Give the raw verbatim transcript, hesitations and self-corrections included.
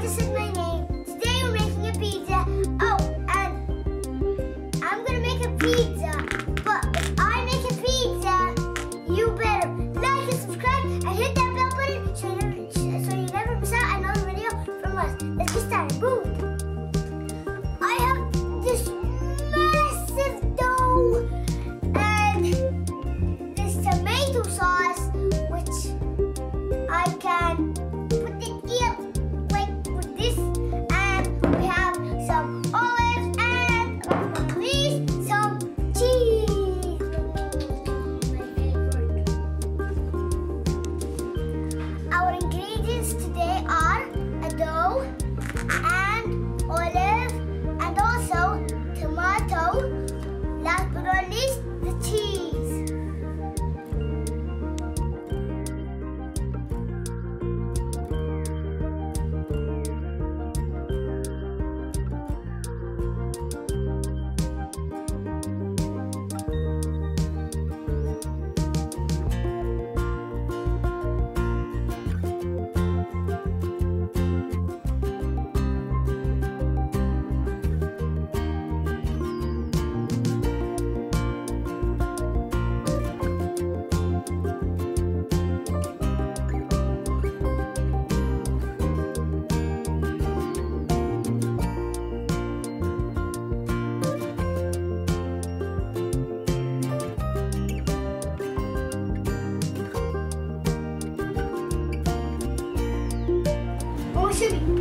Marcus is my name. Today we're making a pizza. Oh, and I'm gonna make a pizza. But if I make a pizza, you better like and subscribe and hit that bell button so you never, so you never miss out another video from us. Let's get started. Boom! I have this massive dough and this tomato sauce, which I can put it here like with this, and we have some olives and last but not least, some cheese. My favorite. Our ingredients today are a dough and olive and also tomato. Last but not least, the cheese. Should be.